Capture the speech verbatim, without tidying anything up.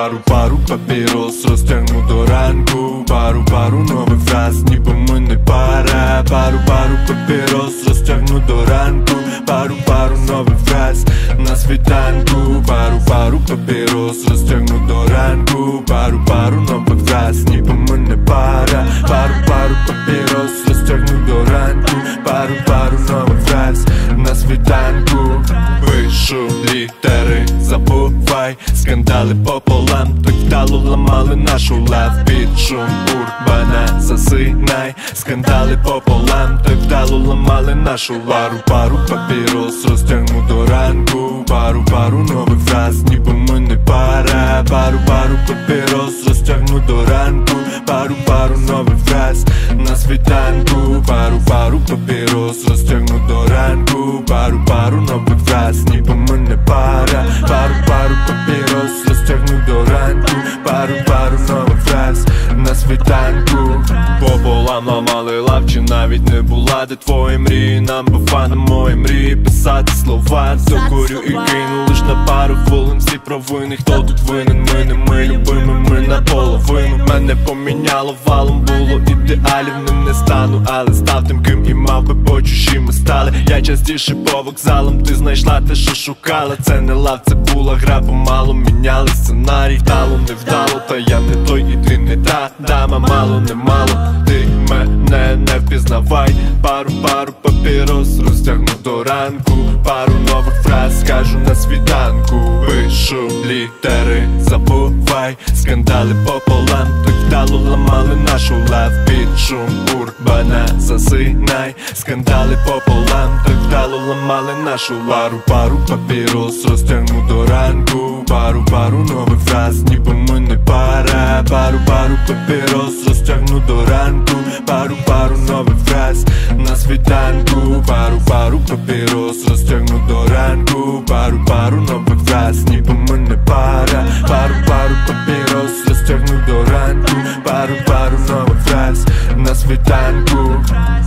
Пару, пару папірос розтягну до ранку. Пару, пару нових фраз, ніби ми не пара. Пару, пару папірос розтягну до ранку. Пару, пару нових фраз на світанку. Пару, пару папірос розтягну до ранку. Пару, пару нових фраз, ніби ми не пара. Пару, пару папірос розтягну до ранку. Пару, пару нових фраз на світанку. Пишу літери, забувай, скандали пополам, так вдало ламали нашу лав. Під шум Урбана засинай, скандали пополам, так вдало ламали нашу лав. Пару, пару папірос розтягну до ранку. Пару, пару нових фраз, ніби ми не пара. Пару, пару папірос розтягну до ранку. Пару, пару нових фраз на світанку. Пару, пару папірос розтягну до ранку. Пару, пару нових фраз, ніби ми не пара. Пару, пару папірос розтягну до ранку. Пару, пару нових фраз на світанку. Пополам ламали лав, чи навіть не була, де твої мрії. Нам бува на мої мрії писати слова. Докурю і кину лиш на пару хвилин всі провини. Хто тут винен? Ми не ми, любими ми наполовину. Мене поміняло валом, було ідеалів, ним не стану, але став тим, ким і мав би, бо чужі ми стали. Я частіше по вокзалам, ти знайшла те, що шукала. Це не лав, це була гра, помалу міняли сценарій. Вдало, не вдало, та я не той і ти не та дама. Мало, не мало, ти мене не впізнавай. Пару, пару папірос розтягну до ранку. Пару нових фраз скажу на світанку. Пишу літери, забувай, скандали пополам, так вдало ламали нашу лав. Під шум Урбана засинай, скандали пополам, так вдало ламали нашу лав. Пару, пару папірос розтягну до ранку. Пару, пару нових фраз, ніби ми не пара. Пару, пару папірос розтягну до ранку. Пару, пару нових фраз на світанку. Пару, пару папірос розтягну до ранку. Пару, пару нових фраз, ніби ми не пара. Пару, пару папірос розтягну до ранку. Пару, пару нових фраз на світанку.